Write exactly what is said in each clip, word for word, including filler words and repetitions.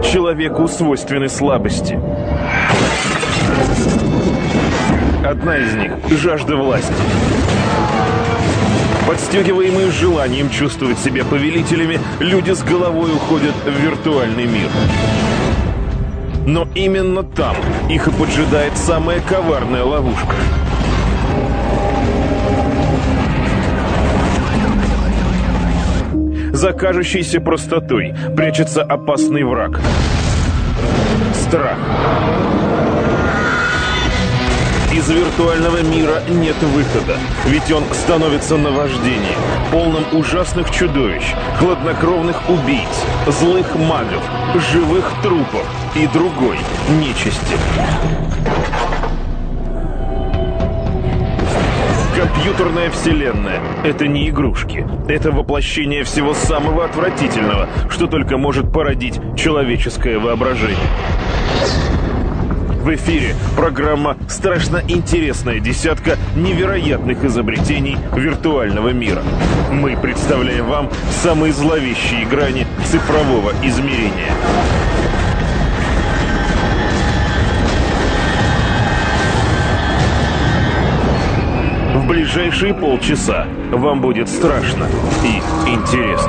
Человеку свойственны слабости. Одна из них – жажда власти. Подстегиваемые желанием чувствовать себя повелителями, люди с головой уходят в виртуальный мир. Но именно там их и поджидает самая коварная ловушка. За кажущейся простотой прячется опасный враг. Страх. Из виртуального мира нет выхода, ведь он становится наваждением, полным ужасных чудовищ, хладнокровных убийц, злых магов, живых трупов и другой нечисти. Компьютерная вселенная — это не игрушки. Это воплощение всего самого отвратительного, что только может породить человеческое воображение. В эфире программа «Страшно интересная десятка невероятных изобретений виртуального мира». Мы представляем вам самые зловещие грани цифрового измерения. В ближайшие полчаса вам будет страшно и интересно.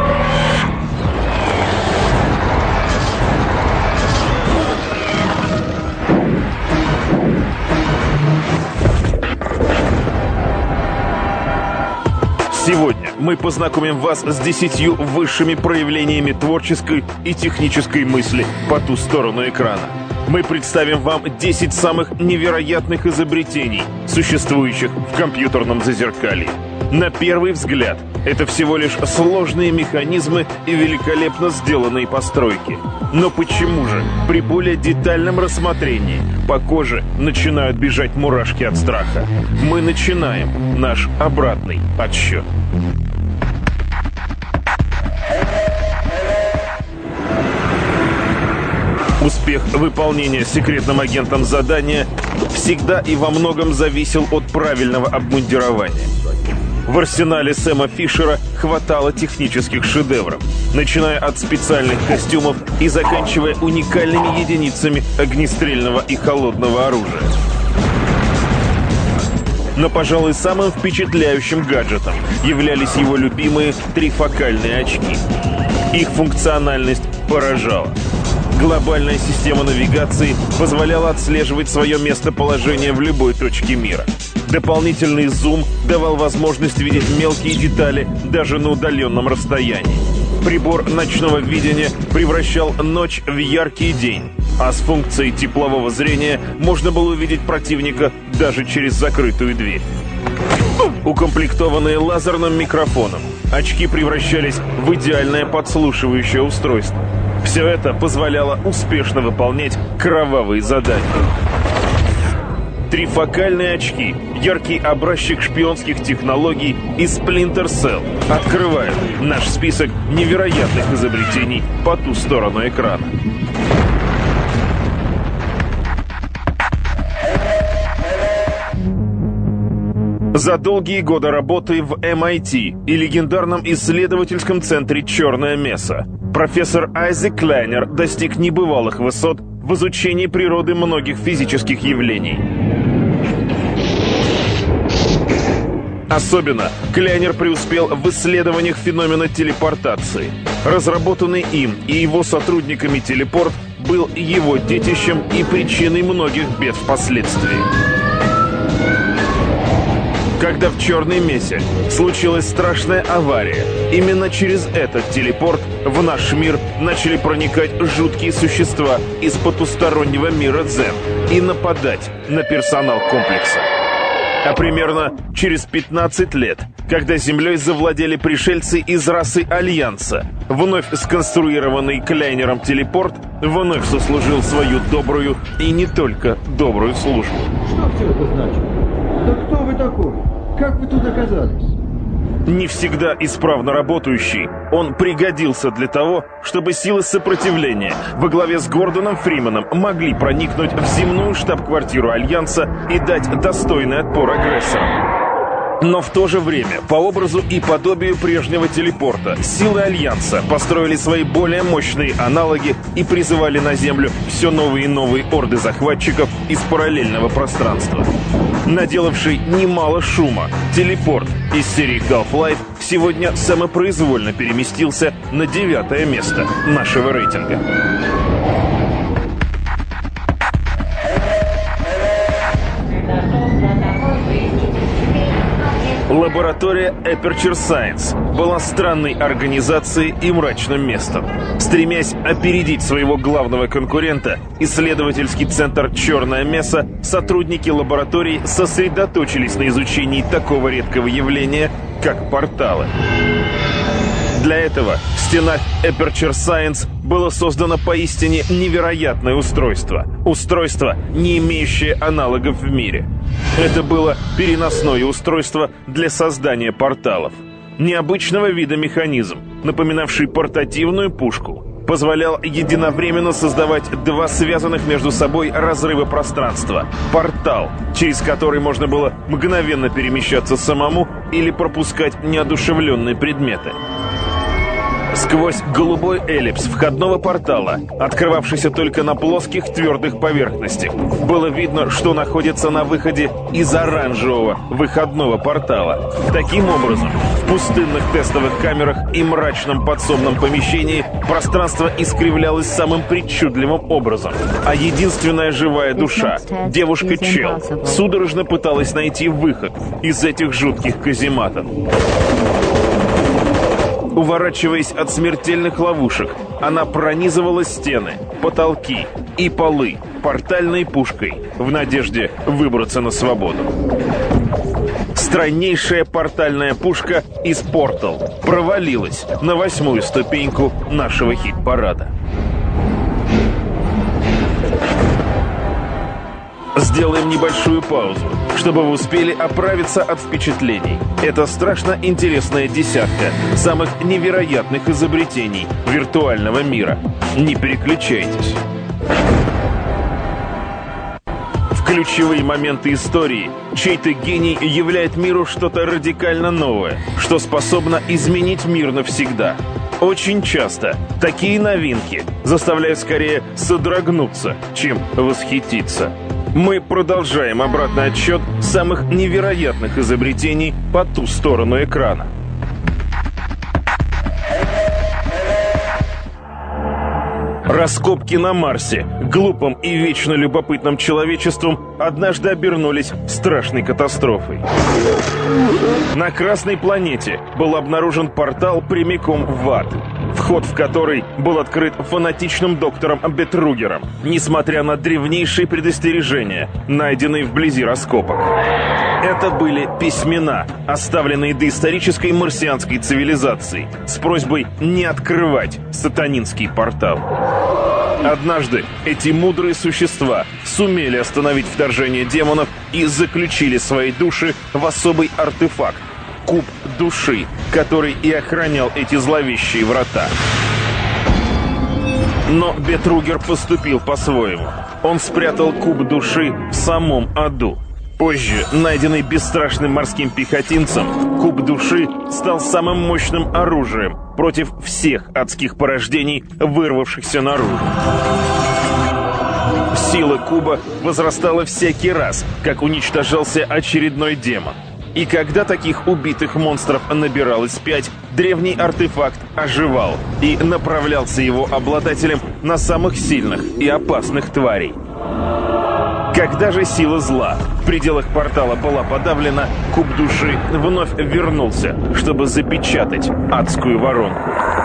Сегодня мы познакомим вас с десятью высшими проявлениями творческой и технической мысли по ту сторону экрана. Мы представим вам десять самых невероятных изобретений, существующих в компьютерном зазеркалье. На первый взгляд, это всего лишь сложные механизмы и великолепно сделанные постройки. Но почему же при более детальном рассмотрении по коже начинают бежать мурашки от страха? Мы начинаем наш обратный отсчет. Успех выполнения секретным агентом задания всегда и во многом зависел от правильного обмундирования. В арсенале Сэма Фишера хватало технических шедевров, начиная от специальных костюмов и заканчивая уникальными единицами огнестрельного и холодного оружия. Но, пожалуй, самым впечатляющим гаджетом являлись его любимые трифокальные очки. Их функциональность поражала. Глобальная система навигации позволяла отслеживать свое местоположение в любой точке мира. Дополнительный зум давал возможность видеть мелкие детали даже на удаленном расстоянии. Прибор ночного видения превращал ночь в яркий день, а с функцией теплового зрения можно было увидеть противника даже через закрытую дверь. Укомплектованные лазерным микрофоном, очки превращались в идеальное подслушивающее устройство. Все это позволяло успешно выполнять кровавые задания. Трифокальные очки, яркий образчик шпионских технологий и Splinter Cell открывают наш список невероятных изобретений по ту сторону экрана. За долгие годы работы в эм ай ти и легендарном исследовательском центре «Черная месса» профессор Айзек Клайнер достиг небывалых высот в изучении природы многих физических явлений. Особенно Клайнер преуспел в исследованиях феномена телепортации. Разработанный им и его сотрудниками телепорт был его детищем и причиной многих бед впоследствии. Когда в Черной мессе случилась страшная авария, именно через этот телепорт в наш мир начали проникать жуткие существа из потустороннего мира Дзен и нападать на персонал комплекса. А примерно через пятнадцать лет, когда Землей завладели пришельцы из расы Альянса, вновь сконструированный Клайнером телепорт вновь сослужил свою добрую и не только добрую службу. Что все это значит? Да кто вы такой? Как вы тут оказались? Не всегда исправно работающий, он пригодился для того, чтобы силы сопротивления во главе с Гордоном Фрименом могли проникнуть в земную штаб-квартиру Альянса и дать достойный отпор агрессорам. Но в то же время, по образу и подобию прежнего телепорта, силы Альянса построили свои более мощные аналоги и призывали на Землю все новые и новые орды захватчиков из параллельного пространства. Наделавший немало шума, телепорт из серии Half-Life сегодня самопроизвольно переместился на девятое место нашего рейтинга. Лаборатория Aperture Science была странной организацией и мрачным местом. Стремясь опередить своего главного конкурента, исследовательский центр «Черная месса», сотрудники лабораторий сосредоточились на изучении такого редкого явления, как порталы. Для этого в стенах Aperture Science было создано поистине невероятное устройство. Устройство, не имеющее аналогов в мире. Это было переносное устройство для создания порталов. Необычного вида механизм, напоминавший портативную пушку, позволял единовременно создавать два связанных между собой разрыва пространства. Портал, через который можно было мгновенно перемещаться самому или пропускать неодушевленные предметы. Сквозь голубой эллипс входного портала, открывавшийся только на плоских твердых поверхностях, было видно, что находится на выходе из оранжевого выходного портала. Таким образом, в пустынных тестовых камерах и мрачном подсобном помещении пространство искривлялось самым причудливым образом, а единственная живая душа, девушка Чел, судорожно пыталась найти выход из этих жутких казематов. Уворачиваясь от смертельных ловушек, она пронизывала стены, потолки и полы портальной пушкой в надежде выбраться на свободу. Страннейшая портальная пушка из Portal провалилась на восьмую ступеньку нашего хит-парада. Сделаем небольшую паузу, чтобы вы успели оправиться от впечатлений. Это страшно интересная десятка самых невероятных изобретений виртуального мира. Не переключайтесь. В ключевые моменты истории чей-то гений являет миру что-то радикально новое, что способно изменить мир навсегда. Очень часто такие новинки заставляют скорее содрогнуться, чем восхититься. Мы продолжаем обратный отсчет самых невероятных изобретений по ту сторону экрана. Раскопки на Марсе глупым и вечно любопытным человечеством однажды обернулись страшной катастрофой. На Красной планете был обнаружен портал прямиком в ад, вход в который был открыт фанатичным доктором Бетругером, несмотря на древнейшие предостережения, найденные вблизи раскопок. Это были письмена, оставленные доисторической марсианской цивилизацией, с просьбой не открывать сатанинский портал. Однажды эти мудрые существа сумели остановить вторжение демонов и заключили свои души в особый артефакт — куб души, который и охранял эти зловещие врата. Но Бетругер поступил по-своему. Он спрятал куб души в самом аду. Позже, найденный бесстрашным морским пехотинцем, куб души стал самым мощным оружием против всех адских порождений, вырвавшихся наружу. Сила куба возрастала всякий раз, как уничтожался очередной демон. И когда таких убитых монстров набиралось пять, древний артефакт оживал и направлялся его обладателем на самых сильных и опасных тварей. Когда же сила зла в пределах портала была подавлена, куб души вновь вернулся, чтобы запечатать адскую воронку.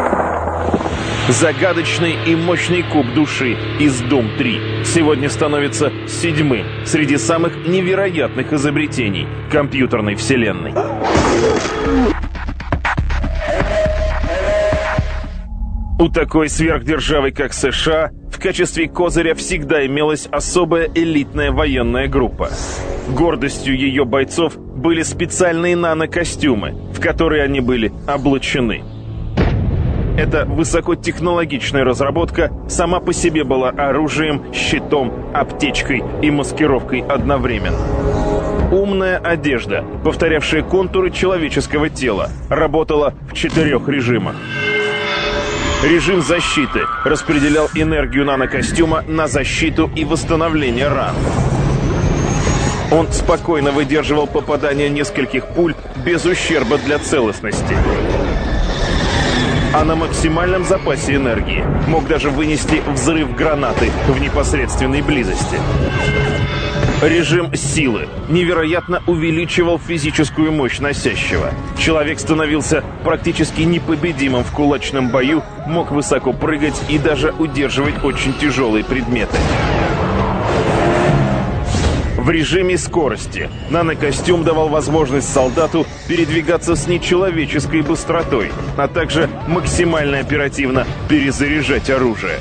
Загадочный и мощный куб души из Doom три сегодня становится седьмым среди самых невероятных изобретений компьютерной вселенной. У такой сверхдержавы, как США, в качестве козыря всегда имелась особая элитная военная группа. Гордостью ее бойцов были специальные нанокостюмы, в которые они были облачены. Эта высокотехнологичная разработка сама по себе была оружием, щитом, аптечкой и маскировкой одновременно. Умная одежда, повторявшая контуры человеческого тела, работала в четырех режимах. Режим защиты распределял энергию нанокостюма на защиту и восстановление ран. Он спокойно выдерживал попадание нескольких пуль без ущерба для целостности. А на максимальном запасе энергии мог даже вынести взрыв гранаты в непосредственной близости. Режим силы невероятно увеличивал физическую мощь носящего. Человек становился практически непобедимым в кулачном бою, мог высоко прыгать и даже удерживать очень тяжелые предметы. В режиме скорости нанокостюм давал возможность солдату передвигаться с нечеловеческой быстротой, а также максимально оперативно перезаряжать оружие.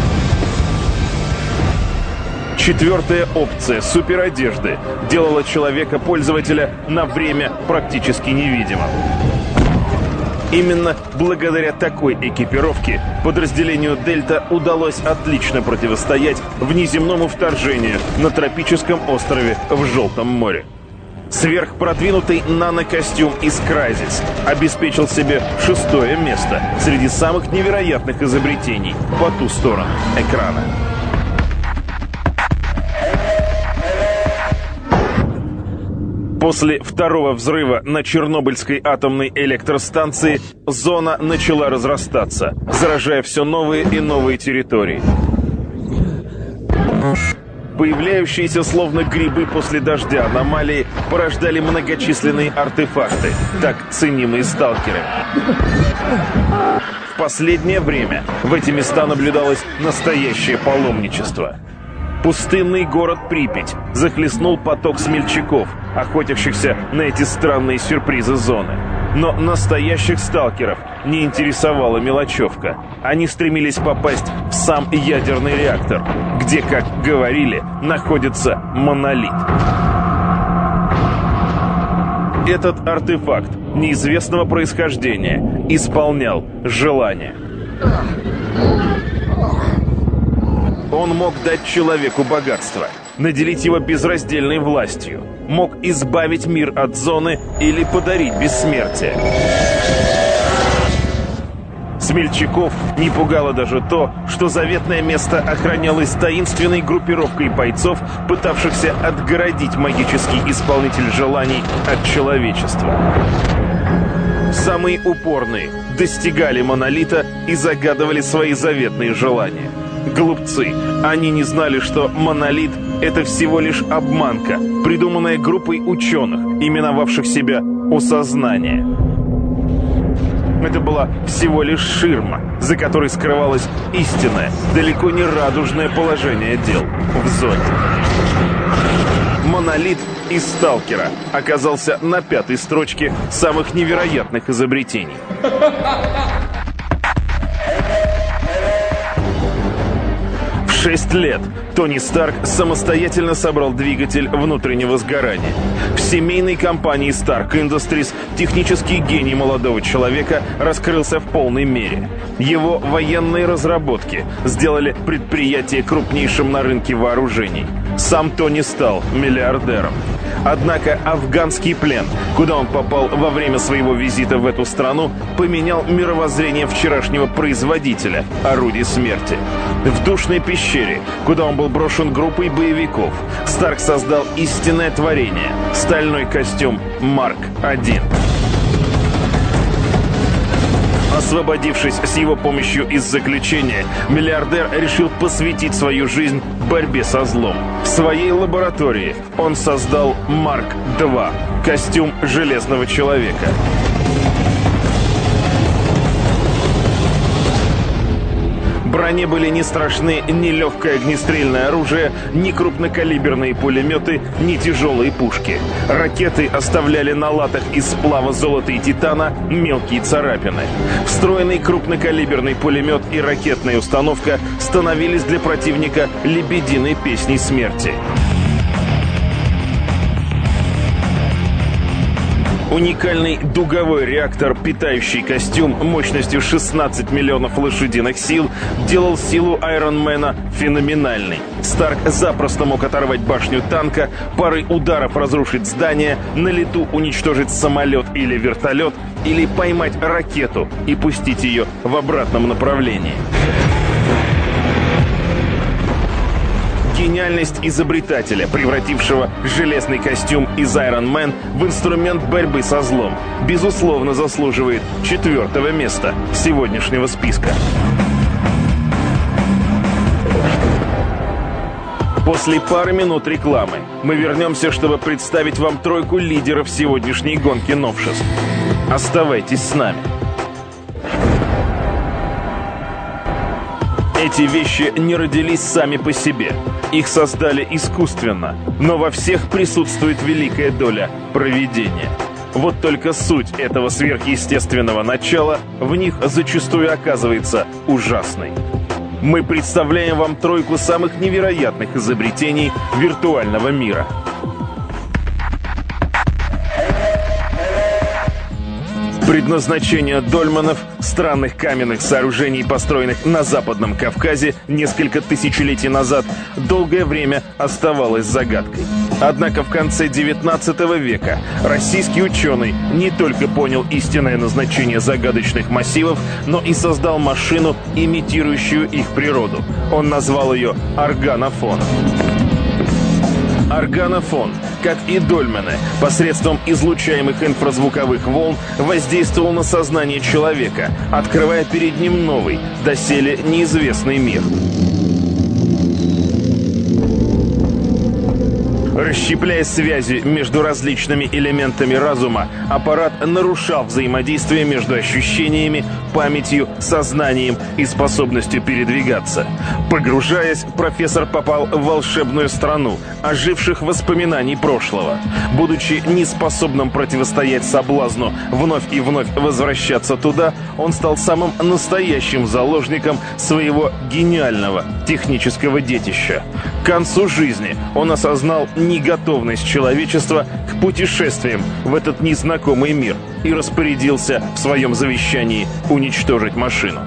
Четвертая опция суперодежды делала человека-пользователя на время практически невидимым. Именно благодаря такой экипировке подразделению «Дельта» удалось отлично противостоять внеземному вторжению на тропическом острове в Желтом море. Сверхпродвинутый нанокостюм из Crysis обеспечил себе шестое место среди самых невероятных изобретений по ту сторону экрана. После второго взрыва на Чернобыльской атомной электростанции зона начала разрастаться, заражая все новые и новые территории. Появляющиеся словно грибы после дождя аномалии порождали многочисленные артефакты, так ценимые сталкерами. В последнее время в эти места наблюдалось настоящее паломничество. Пустынный город Припять захлестнул поток смельчаков, охотящихся на эти странные сюрпризы зоны. Но настоящих сталкеров не интересовала мелочевка. Они стремились попасть в сам ядерный реактор, где, как говорили, находится монолит. Этот артефакт неизвестного происхождения исполнял желание. Он мог дать человеку богатство, наделить его безраздельной властью, мог избавить мир от зоны или подарить бессмертие. Смельчаков не пугало даже то, что заветное место охранялось таинственной группировкой бойцов, пытавшихся отгородить магический исполнитель желаний от человечества. Самые упорные достигали монолита и загадывали свои заветные желания. Глупцы, они не знали, что монолит — это всего лишь обманка, придуманная группой ученых, именовавших себя «Осознание». Это была всего лишь ширма, за которой скрывалось истинное, далеко не радужное положение дел в зоне. Монолит из «Сталкера» оказался на пятой строчке самых невероятных изобретений. В шесть лет Тони Старк самостоятельно собрал двигатель внутреннего сгорания. В семейной компании Stark Industries технический гений молодого человека раскрылся в полной мере. Его военные разработки сделали предприятие крупнейшим на рынке вооружений. Сам Тони стал миллиардером. Однако афганский плен, куда он попал во время своего визита в эту страну, поменял мировоззрение вчерашнего производителя орудий смерти. В душной пещере, куда он был брошен группой боевиков, Старк создал истинное творение — стальной костюм Марк один. Освободившись с его помощью из заключения, миллиардер решил посвятить свою жизнь борьбе со злом. В своей лаборатории он создал Марк два — костюм Железного человека. Броне были не страшны ни легкое огнестрельное оружие, ни крупнокалиберные пулеметы, ни тяжелые пушки. Ракеты оставляли на латах из сплава золота и титана мелкие царапины. Встроенный крупнокалиберный пулемет и ракетная установка становились для противника лебединой песней смерти. Уникальный дуговой реактор, питающий костюм мощностью шестнадцать миллионов лошадиных сил, делал силу Айронмена феноменальной. Старк запросто мог оторвать башню танка, парой ударов разрушить здание, на лету уничтожить самолет или вертолет, или поймать ракету и пустить ее в обратном направлении. Гениальность изобретателя, превратившего железный костюм из Iron Man в инструмент борьбы со злом, безусловно заслуживает четвертого места сегодняшнего списка. После пары минут рекламы мы вернемся, чтобы представить вам тройку лидеров сегодняшней гонки новшеств. Оставайтесь с нами. Эти вещи не родились сами по себе. Их создали искусственно, но во всех присутствует великая доля провидения. Вот только суть этого сверхъестественного начала в них зачастую оказывается ужасной. Мы представляем вам тройку самых невероятных изобретений виртуального мира. Предназначение дольменов, странных каменных сооружений, построенных на Западном Кавказе несколько тысячелетий назад, долгое время оставалось загадкой. Однако в конце девятнадцатого века российский ученый не только понял истинное назначение загадочных массивов, но и создал машину, имитирующую их природу. Он назвал ее органофон. Органофон, как и дольмены, посредством излучаемых инфразвуковых волн воздействовал на сознание человека, открывая перед ним новый, доселе неизвестный мир. Расщепляя связи между различными элементами разума, аппарат нарушал взаимодействие между ощущениями, памятью, сознанием и способностью передвигаться. Погружаясь, профессор попал в волшебную страну оживших воспоминаний прошлого. Будучи неспособным противостоять соблазну вновь и вновь возвращаться туда, он стал самым настоящим заложником своего гениального технического детища. К концу жизни он осознал неготовность человечества к путешествиям в этот незнакомый мир и распорядился в своем завещании уничтожить машину.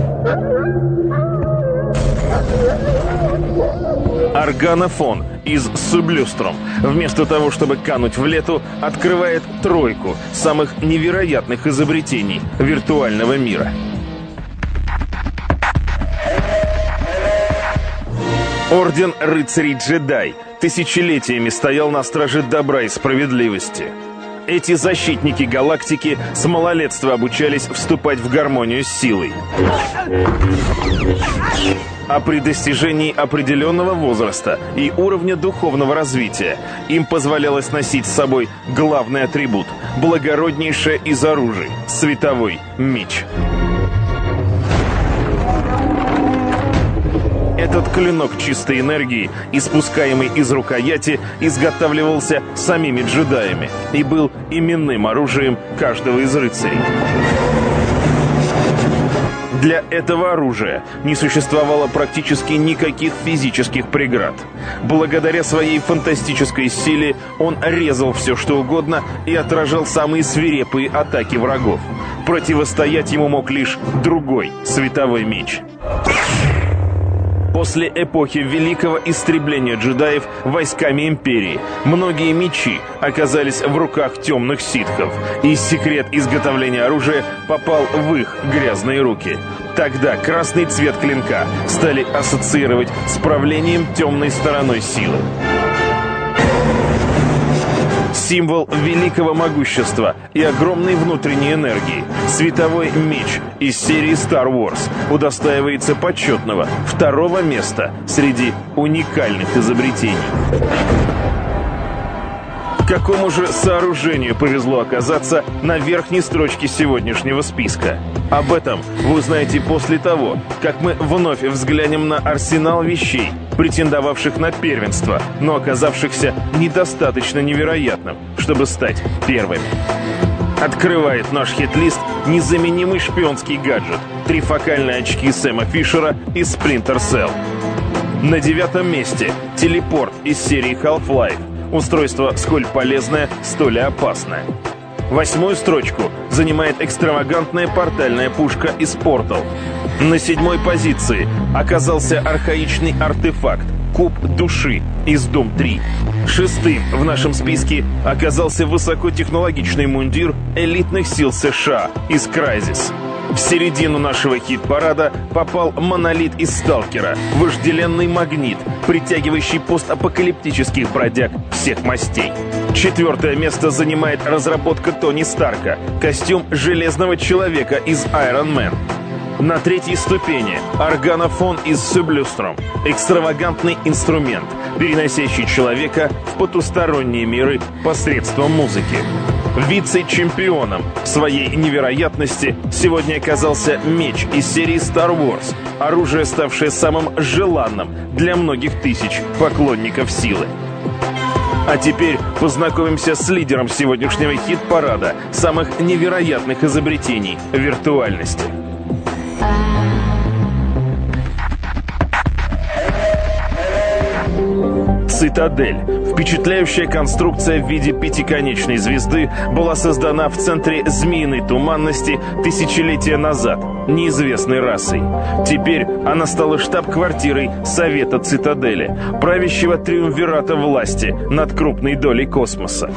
Органофон из Сублюструм, вместо того, чтобы кануть в лету, открывает тройку самых невероятных изобретений виртуального мира. Орден рыцарей-джедай тысячелетиями стоял на страже добра и справедливости. Эти защитники галактики с малолетства обучались вступать в гармонию с силой. А при достижении определенного возраста и уровня духовного развития им позволялось носить с собой главный атрибут – благороднейшее из оружий – световой меч. Этот клинок чистой энергии, испускаемый из рукояти, изготавливался самими джедаями и был именным оружием каждого из рыцарей. Для этого оружия не существовало практически никаких физических преград. Благодаря своей фантастической силе он резал все, что угодно, и отражал самые свирепые атаки врагов. Противостоять ему мог лишь другой световой меч. После эпохи великого истребления джедаев войсками Империи многие мечи оказались в руках темных ситхов, и секрет изготовления оружия попал в их грязные руки. Тогда красный цвет клинка стали ассоциировать с правлением темной стороной силы. Символ великого могущества и огромной внутренней энергии, световой меч из серии Star Wars удостаивается почетного второго места среди уникальных изобретений. Какому же сооружению повезло оказаться на верхней строчке сегодняшнего списка? Об этом вы узнаете после того, как мы вновь взглянем на арсенал вещей, претендовавших на первенство, но оказавшихся недостаточно невероятным, чтобы стать первыми. Открывает наш хит-лист незаменимый шпионский гаджет – трифокальные очки Сэма Фишера из Splinter Cell. На девятом месте – телепорт из серии Half-Life. Устройство сколь полезное, столь и опасное. Восьмую строчку занимает экстравагантная портальная пушка из Portal. На седьмой позиции оказался архаичный артефакт Куб души из Doom три. Шестым в нашем списке оказался высокотехнологичный мундир элитных сил США из Crysis. В середину нашего хит-парада попал монолит из Сталкера, вожделенный магнит, притягивающий постапокалиптических бродяг всех мастей. Четвертое место занимает разработка Тони Старка, костюм Железного Человека из Iron Man. На третьей ступени органофон из Сублюстром, экстравагантный инструмент, переносящий человека в потусторонние миры посредством музыки. Вице-чемпионом в своей невероятности сегодня оказался меч из серии Star Wars, оружие, ставшее самым желанным для многих тысяч поклонников силы. А теперь познакомимся с лидером сегодняшнего хит-парада самых невероятных изобретений виртуальности. Цитадель. Впечатляющая конструкция в виде пятиконечной звезды была создана в центре Змеиной Туманности тысячелетия назад неизвестной расой. Теперь она стала штаб-квартирой Совета Цитадели, правящего триумвирата власти над крупной долей космоса.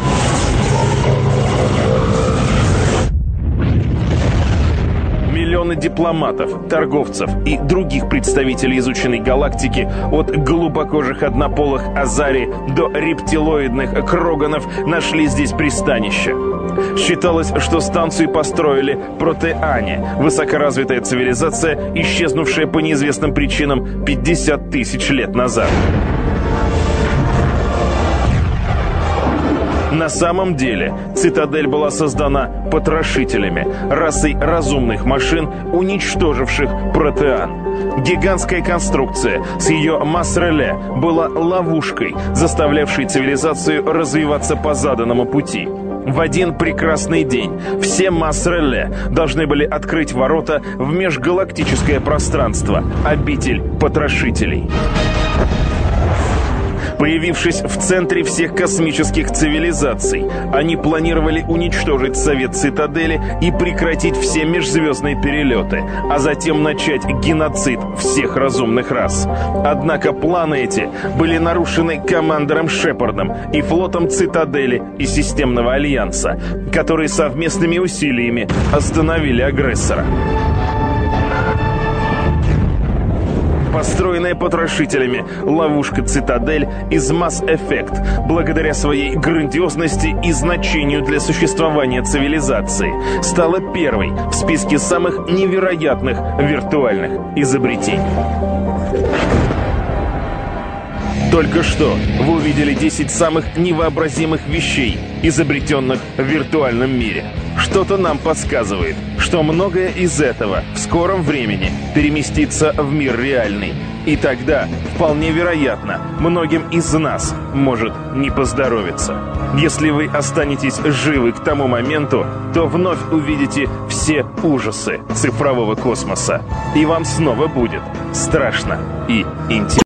Миллионы дипломатов, торговцев и других представителей изученной галактики, от голубокожих однополых Азари до рептилоидных Кроганов, нашли здесь пристанище. Считалось, что станцию построили протеане, высокоразвитая цивилизация, исчезнувшая по неизвестным причинам пятьдесят тысяч лет назад. На самом деле, Цитадель была создана потрошителями, расой разумных машин, уничтоживших протеан. Гигантская конструкция с ее масс-реле была ловушкой, заставлявшей цивилизацию развиваться по заданному пути. В один прекрасный день все масс-реле должны были открыть ворота в межгалактическое пространство, обитель потрошителей. Появившись в центре всех космических цивилизаций, они планировали уничтожить Совет Цитадели и прекратить все межзвездные перелеты, а затем начать геноцид всех разумных рас. Однако планы эти были нарушены командором Шепардом и флотом Цитадели и Системного Альянса, которые совместными усилиями остановили агрессора. Построенная потрошителями ловушка Цитадель из Mass Effect, благодаря своей грандиозности и значению для существования цивилизации, стала первой в списке самых невероятных виртуальных изобретений. Только что вы увидели десять самых невообразимых вещей, изобретенных в виртуальном мире. Что-то нам подсказывает, что многое из этого в скором времени переместится в мир реальный. И тогда, вполне вероятно, многим из нас может не поздоровиться. Если вы останетесь живы к тому моменту, то вновь увидите все ужасы цифрового космоса. И вам снова будет страшно и интересно.